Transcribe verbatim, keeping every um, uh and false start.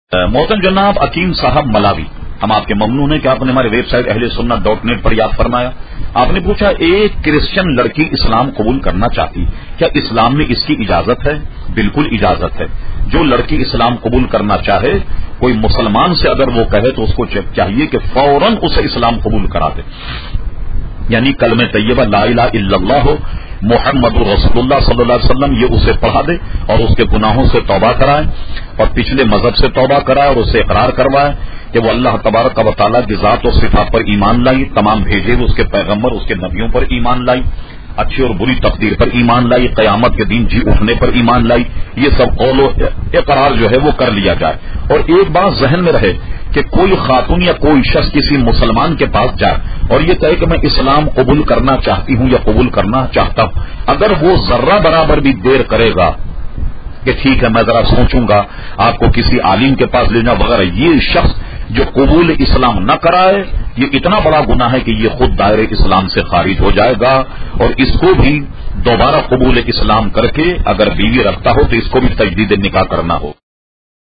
محترم جناب عقیم صاحب ملاوی، ہم آپ کے ممنون ہیں کہ آپ نے ہمارے ویب سائٹ اہل سنت ڈاٹ نیٹ پر یاد فرمایا. آپ نے پوچھا ایک کرسچن لڑکی اسلام قبول کرنا چاہتی، کیا اسلام میں اس کی اجازت ہے؟ بالکل اجازت ہے. جو لڑکی اسلام قبول کرنا چاہے، کوئی مسلمان سے اگر وہ کہے تو اس کو چاہیے کہ فوراً اسے اسلام قبول کرا دے، یعنی کلمہ طیبہ لا الہ الا اللہ ہو، محمد رسول اللہ صلی اللہ علیہ وسلم، یہ اسے پڑھا دے اور اس کے گناہوں سے توبہ کرائے اور پچھلے مذہب سے توبہ کرائے اور اسے اقرار کروائے کہ وہ اللہ تبارک و تعالیٰ کی ذات و صفات پر ایمان لائی، تمام بھیجے ہوئے اس کے پیغمبر اس کے نبیوں پر ایمان لائی، اچھی اور بری تقدیر پر ایمان لائی، قیامت کے دن جی اٹھنے پر ایمان لائی. یہ سب قول و اقرار جو ہے وہ کر لیا جائے. اور ایک بات ذہن میں رہے کہ کوئی خاتون یا کوئی شخص کسی مسلمان کے پاس جائے اور یہ کہے کہ میں اسلام قبول کرنا چاہتی ہوں یا قبول کرنا چاہتا ہوں، اگر وہ ذرہ برابر بھی دیر کرے گا کہ ٹھیک ہے میں ذرا سوچوں گا، آپ کو کسی عالم کے پاس لے جاؤ وغیرہ، یہ شخص جو قبول اسلام نہ کرائے یہ اتنا بڑا گناہ ہے کہ یہ خود دائرے اسلام سے خارج ہو جائے گا. اور اس کو بھی دوبارہ قبول اسلام کر کے اگر بیوی رکھتا ہو تو اس کو بھی تجدید نکاح کرنا ہو.